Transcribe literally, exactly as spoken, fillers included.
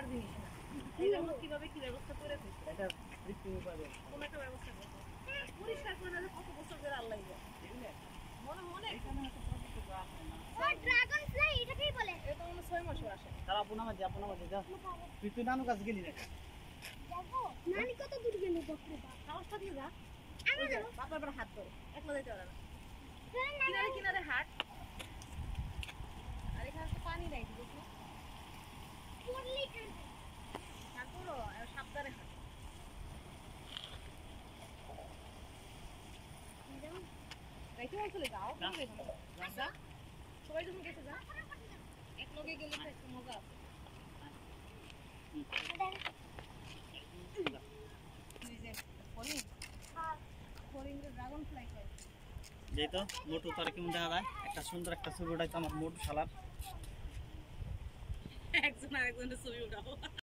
জিনিস না। এই জন্য কিভাবে কি ব্যবস্থা করে দিচ্ছে এটা বৃষ্টি পাবে কোন একটা ব্যবস্থা করতে পরিষ্কার করে না কত বছর ধরে আল্লাহ মনে মনে এখানে তো প্রযুক্তি তো আসে না ও ড্রাগন ফ্লাই এটাকেই বলে। এটা মনে ছয় মাসও আসে তারা আপনা মাঝে আপনা মাঝে যা তুই তুই নানু কাছে গেলি না দেখো নানি কত দূর গেল বাপরে বাপ। সাহসটা দিয়ে যা আমি যাবো। বাপের পর হাত ধরে একলা যেতে পারে না চলেন না কিনারে কিনারে হাট আর এখানে তো পানি নাই দেখো পড়লেই কান। তারপরও সাবধানে হাট যাইতে চলে যাও আচ্ছা সবাই যখন গেছে যা এক লগে গেলে তো একটা মজা আছে তুই যে হরিণ হ্যাঁ হরিণ ড্রাগন ফ্লাই খায় যেই তো মোটু তোর কেমন দেখা যায় একটা সুন্দর একটা ছবি উঠাইতো আমার মোটু শালার একজন আরেকজনের ছবি উঠাবো